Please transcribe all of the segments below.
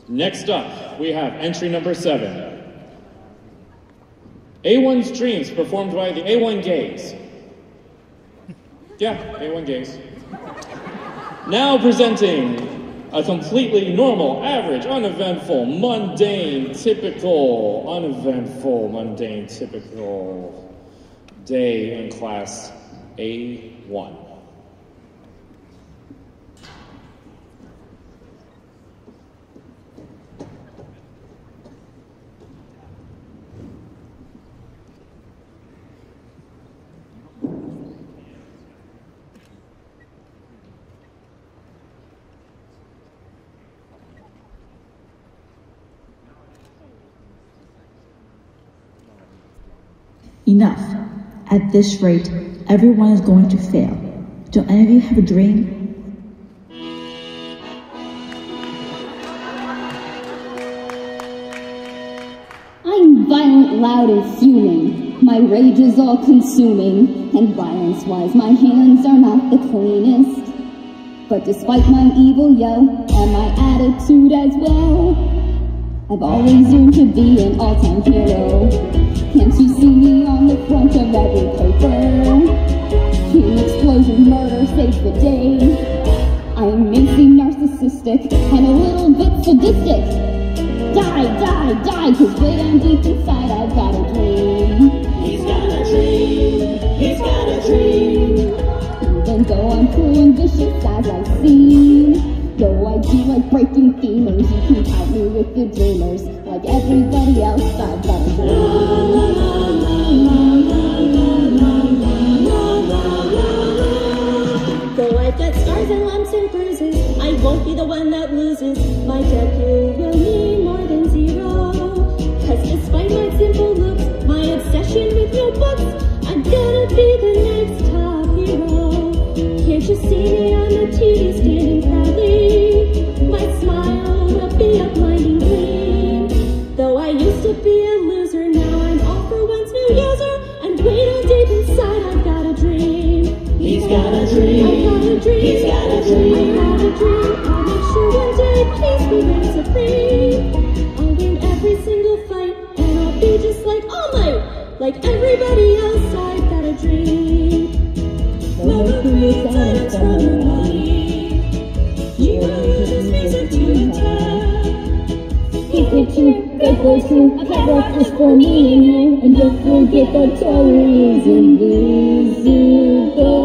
Next up, we have entry number 7. A1's Dreams, performed by the A1 Gays. Yeah, A1 Gays. Now presenting a completely normal, average, uneventful, mundane, typical, typical day in class A1. Enough. At this rate, everyone is going to fail. Don't any of you have a dream? I'm violent, loud, and fuming. My rage is all consuming, and violence-wise my hands are not the cleanest. But despite my evil yell, and my attitude as well, I've always yearned to be an all-time hero. Can't you see me on the front of every paper? King explosion, murder saves the day. I'm messy, narcissistic, and a little bit sadistic. Die, die, die, cause way down deep inside I've got a dream. He's got a dream, he's got a dream. Even though I'm pretty ambitious as I've seen, though I do like breaking femurs, you can count me with the dreamers. Like everybody else, I've got a dream. Though I've got scars and lumps and bruises, I won't be the one that loses. My debut will mean more than zero. Cause despite my simple looks, my obsession with no books, I'm gonna be the next top hero. Can't you see me on the TV standing proudly? My smile will be a blinding gleam. Though I used to be a loser, now I'm all for one's new user. And way down deep inside I've got a dream. He's got a dream. I've got a dream. He's got a dream. I have a dream. I'll make sure one day peace will reign supreme. I'll win every single fight, and I'll be just like All Might. Like everybody else, I've got a dream. Never create silence from your body. You know you just reason to attack. Keep it true, get those true. I've had breakfast for me and you. And don't forget that Tori is invisible.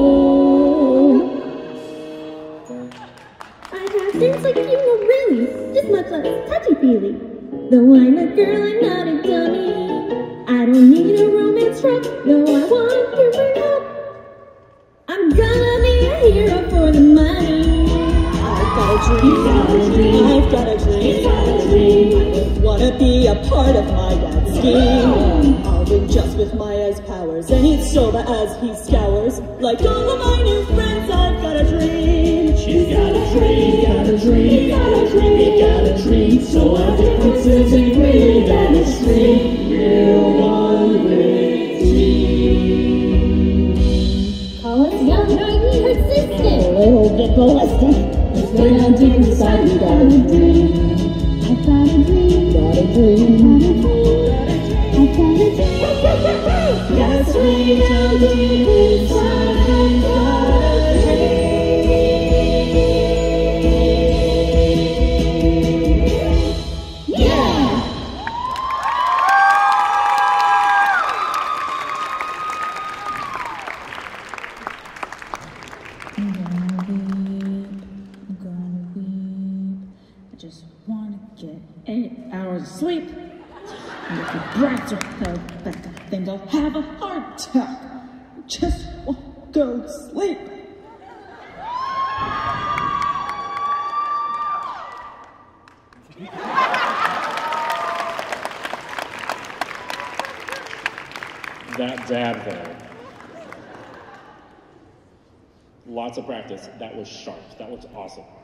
I have things like you know really, just much less touchy-feely. Though I'm a girl, I'm not a dummy. I don't need a romance truck, no, I want you for help. I'm gonna be a hero for the money. I've got a dream, I've got a dream, I wanna be a part of my dad's scheme. I'll win just with Maya's powers and eat soba as he scours. Like all of my new friends, I've got a dream. She's got a dream, got a dream, got a dream, we got a dream. So our differences agree that it's free. We're one big team. Call us young, naive, persistent, a little bit ballistic. It's way down deep inside, we got a dream. I've got a dream, Got a dream, I've got a dream. yes, way down deep inside, we got a dream. Just want to get 8 hours of sleep. And if the brats are held back, I think I'll have a heart attack. Just want to go to sleep. That dab there. Lots of practice. That was sharp. That was awesome.